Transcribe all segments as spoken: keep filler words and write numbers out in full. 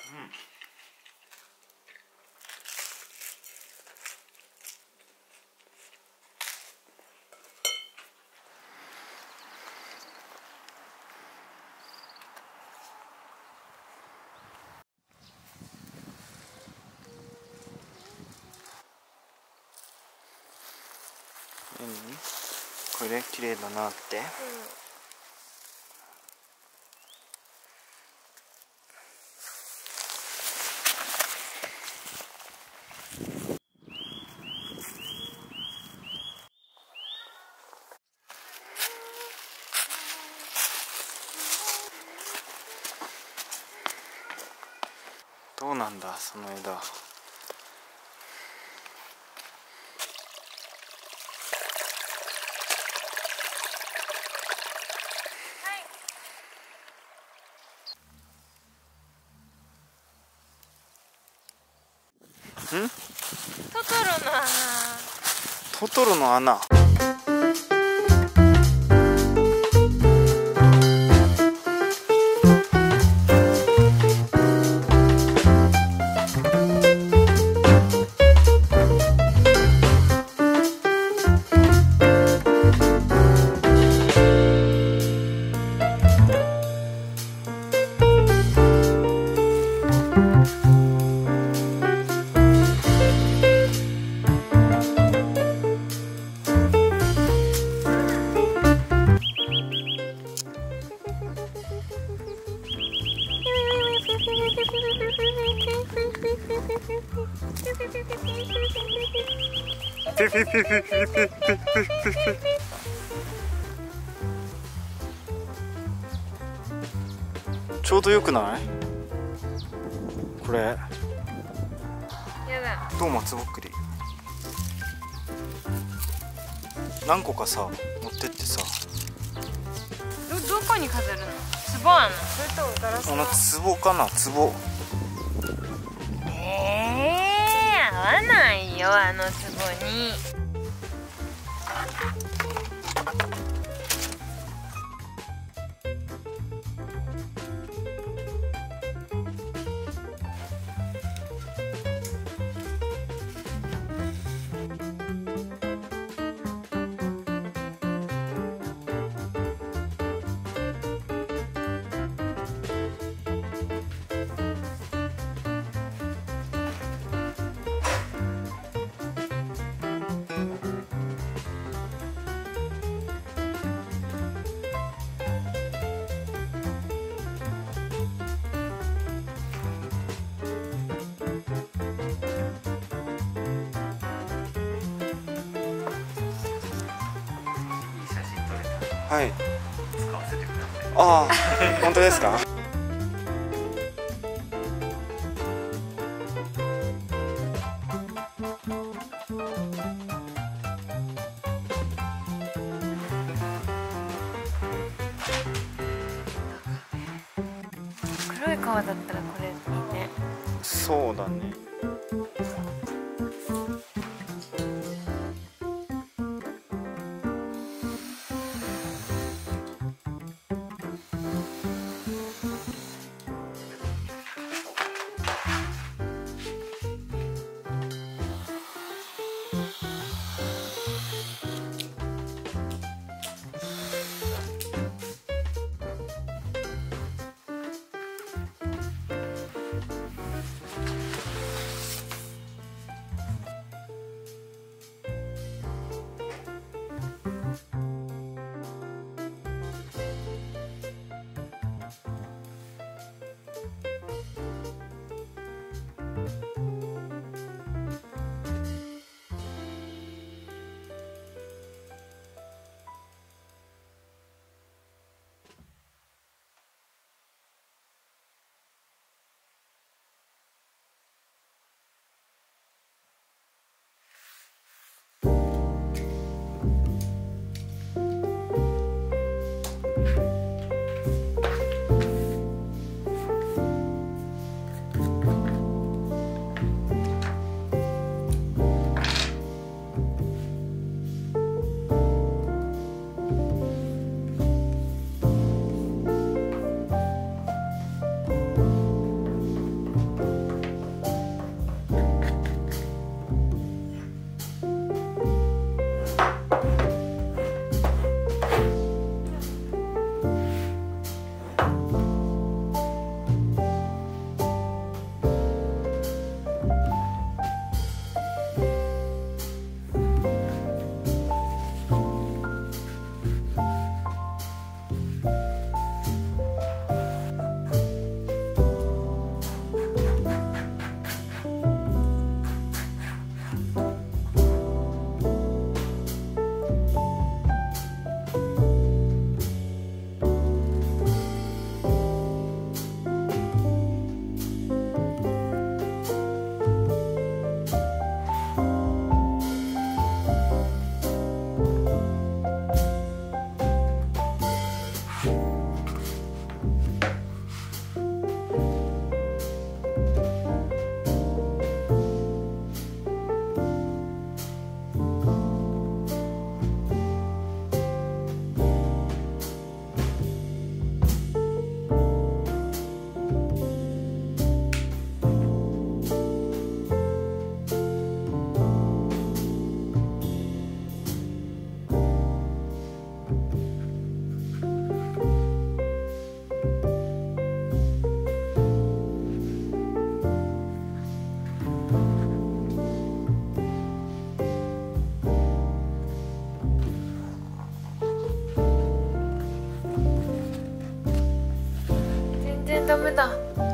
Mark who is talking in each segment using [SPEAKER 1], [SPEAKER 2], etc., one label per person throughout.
[SPEAKER 1] 何これ綺麗だなって、うん、どうなんだその枝。ん？
[SPEAKER 2] トトロの穴。
[SPEAKER 1] トトロの穴。ピピピピピピピピピちょうどよくないこれ。
[SPEAKER 2] やだ。
[SPEAKER 1] どう松ぼっくり何個かさ持ってってさ。
[SPEAKER 2] どどこに飾るの？壺あんの？それともガラスの？
[SPEAKER 1] あの壺かな、壺。
[SPEAKER 2] ええー、合わないよあの壺に。
[SPEAKER 1] はい。ああ、本当ですか。
[SPEAKER 2] 黒い革だったらこれいいね。
[SPEAKER 1] そうだね。
[SPEAKER 2] ダメだ。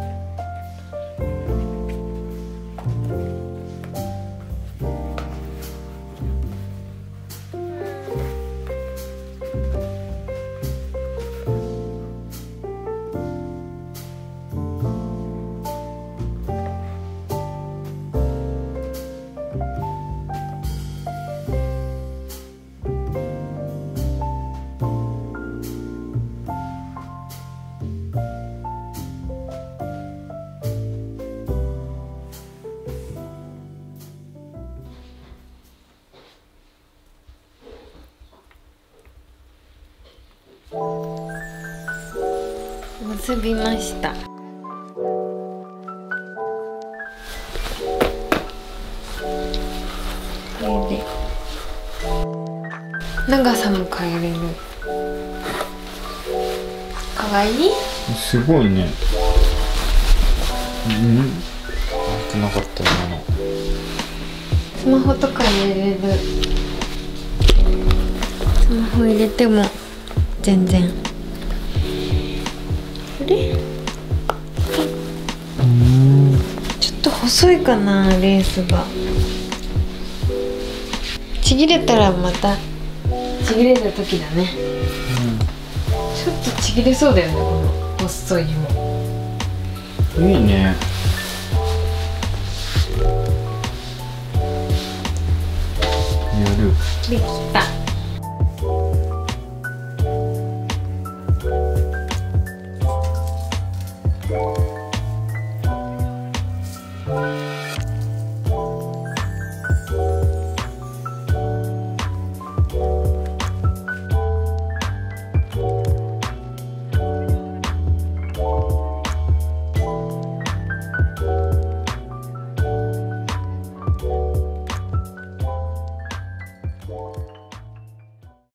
[SPEAKER 2] 結びました。これで長さも変えれる。かわいい。
[SPEAKER 1] すごいね。うん。開けなかった今の。
[SPEAKER 2] スマホとか入れれる。スマホ入れても全然。あれ？うん。ちょっと細いかな、レースが。ちぎれたらまたちぎれた時だね。うん、ちょっとちぎれそうだよね、この細い紐。
[SPEAKER 1] いいね。やる。
[SPEAKER 2] できた。